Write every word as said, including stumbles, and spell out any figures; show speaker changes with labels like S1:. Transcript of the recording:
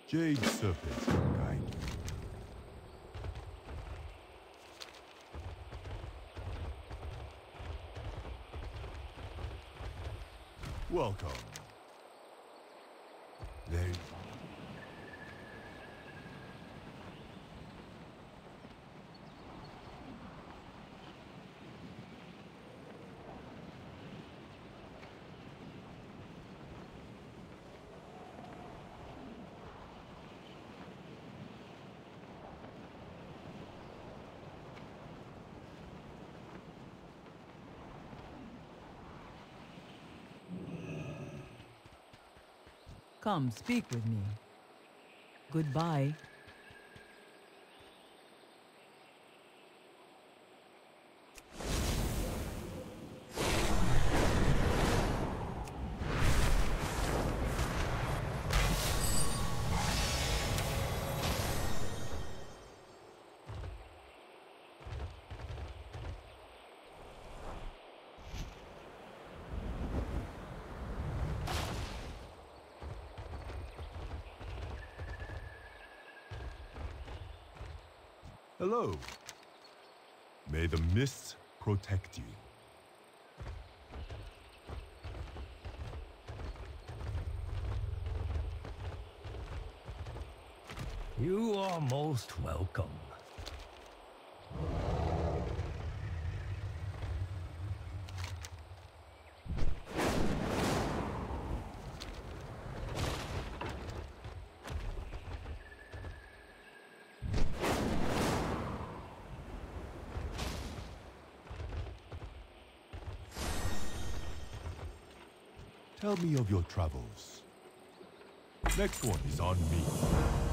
S1: Jade Serpent guide you. Welcome. There.
S2: Come, speak with me. Goodbye.
S1: Hello. May the mists protect you.
S3: You are most welcome.
S1: Tell me of your travels. Next one is on me.